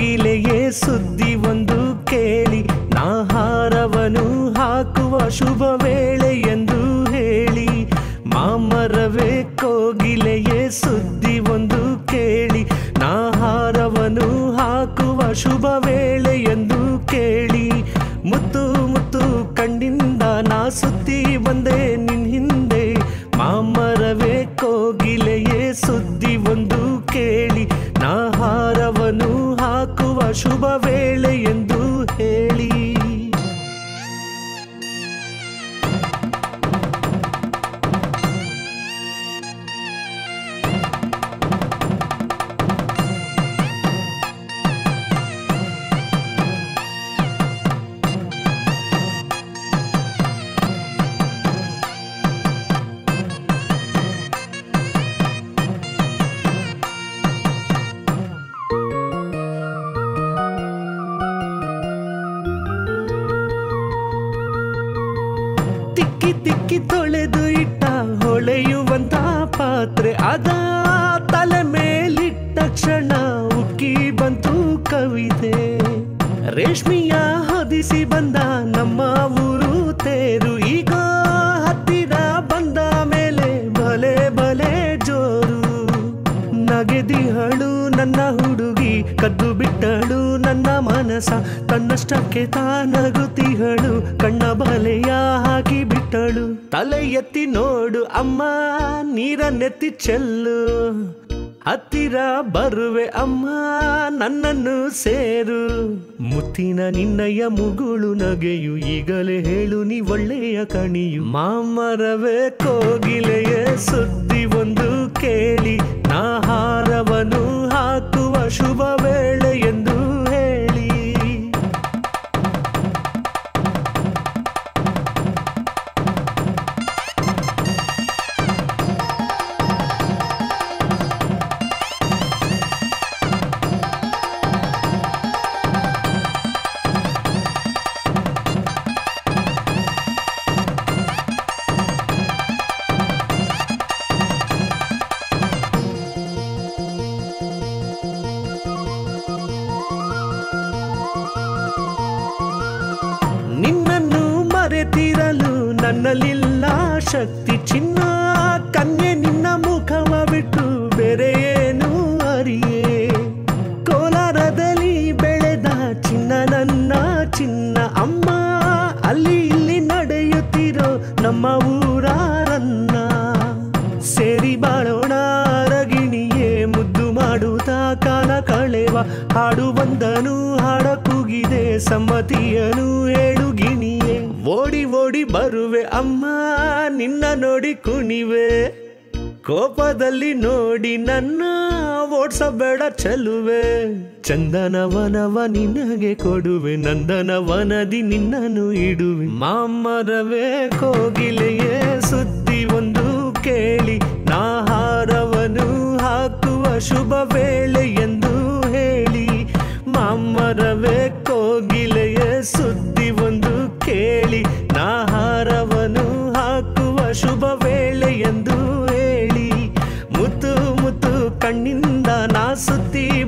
ಕೋಗಿಲೆಯೇ ಸುದ್ದಿ ಒಂದು ಕೇಳಿ, ನಾಹಾರವನು ಹಾಕುವ ಶುಭ ವೇಳೆ ಎಂದು ಹೇಳಿ. ಮಾಮರವೇ ಕೋಗಿಲೆಯೇ ಸುದ್ದಿ ಒಂದು ಕೇಳಿ, ನಾಹಾರವನು ಹಾಕುವ ಶುಭ ವೇಳೆ ಎಂದು ಕೇಳಿ. ಮುತ್ತು ಮುತ್ತು ಕಣ್ಣಿಂದ ನಾ ಸುತ್ತಿ ಬಂದೆ ನಿನ್ ಹಿಂದೆ, ಮಾಮರವೇ ಕೋಗಿಲೆಯೇ ಸುದ್ದಿ ಒಂದು ಕೇಳಿ, ನಾಹಾರವನು ಹಾಕುವ ಶುಭ ವೇಳೆ ಎಂದು ಹೇಳಿ. ತಿಕ್ಕಿ ತಿಕ್ಕಿ ತೊಳೆದು ಇಟ್ಟ ಹೊಳೆಯುವಂತ ಪಾತ್ರೆ, ಅದ ತಲೆ ಮೇಲಿಟ್ಟ ಕ್ಷಣ ಉಕ್ಕಿ ಬಂತು ಕವಿತೆ. ರೇಷ್ಮೆಯ ಹೊದಿಸಿ ಬಂದ ನಮ್ಮ ಊರು ತೇರು, ಈಗ ಹತ್ತಿರ ಬಂದ ಮೇಲೆ ಬಲೆ ಬಲೆ ಜೋರು. ನಗೆದಿಹಳು ನನ್ನ ಹುಡುಗಿ, ಕದ್ದು ಬಿಟ್ಟಳು ನನ್ನ ಮನಸ, ತನ್ನಷ್ಟಕ್ಕೆ ತಾನಗುತ್ತಿಹಳು, ಕಣ್ಣ ಬಲೆಯ ಹಾಕಿ ಬಿಟ್ಟಳು. ತಲೆ ಎತ್ತಿ ನೋಡು ಅಮ್ಮ, ನೀರನ್ನೆತ್ತಿ ಚೆಲ್ಲು, ಹತ್ತಿರ ಬರುವೆ ಅಮ್ಮ ನನ್ನನ್ನು ಸೇರು. ಮುತ್ತಿನ ನಿನ್ನಯ ಮುಗುಳು ನಗೆಯು, ಈಗಲೇ ಹೇಳು ನೀ ಒಳ್ಳೆಯ ಕಣಿಯು. ಮಾಮರವೇ ಕೋಗಿಲೆಯ ಸುದ್ದಿ ಒಂದು ಕೇಳಿ, ನಾಹಾರವನು ಹಾಕುವ ಶುಭ ವೇಳೆ ಎಂದು ಹೇಳಿ. ನಿನ್ನನ್ನು ಮರೆತಿರಲು ನನ್ನಲ್ಲಿಲ್ಲ ಶಕ್ತಿ ಚಿನ್ನ, ಕನ್ಯೆ ನಿನ್ನ ಮುಖವ ಬಿಟ್ಟು ಬೇರೆ ಏನು ಅರಿಯೇ. ಕೋಲಾರದಲ್ಲಿ ಬೆಳೆದ ಚಿನ್ನ ನನ್ನ ಚಿನ್ನ ಅಮ್ಮ, ಅಲ್ಲಿ ಇಲ್ಲಿ ನಡೆಯುತ್ತಿರೋ ನಮ್ಮ ಊರಾರನ್ನ. ಸೇರಿ ಬಾಳೋಣ ಅರಗಿಣಿಯೇ, ಮುದ್ದು ಮಾಡುತ್ತಾ ಕಾಲ ಕಳೆವ, ಹಾಡು ಬಂದನು ಹಾಡ ಕೂಗಿದೆ, ಸಮ್ಮತಿಯನು ಹೇಳು ಗಿಣಿಯೇ. ಓಡಿ ಓಡಿ ಬರುವೆ ಅಮ್ಮ ನಿನ್ನ ನೋಡಿ ಕುಣಿವೆ, ಕೋಪದಲ್ಲಿ ನೋಡಿ ನನ್ನ ಓಡ್ಸಬೇಡ ಚೆಲುವೆ. ಚಂದನವನವ ನಿನಗೆ ಕೊಡುವೆ, ನಂದನವನದಿ ನಿನ್ನನ್ನು ಇಡುವೆ. ಮಾಮರವೇ ಕೋಗಿಲೆಯೇ ಸುದ್ದಿ ಒಂದು ಕೇಳಿ, ನಾಹಾರವನು ಹಾಕುವ ಶುಭ ವೇಳೆ ಎಂದು ಹೇಳಿ. ಮಾಮರವೇ ಕೋಗಿಲೆಯ ಸುದ್ದಿ ಒಂದು ಕೇಳಿ, ನಾಹಾರವನು ಹಾಕುವ ಶುಭ ವೇಳೆ ಎಂದು ಹೇಳಿ. ಮುತ್ತು ಮುತ್ತು ಕಣ್ಣಿಂದ ನಾ ಸುತ್ತಿ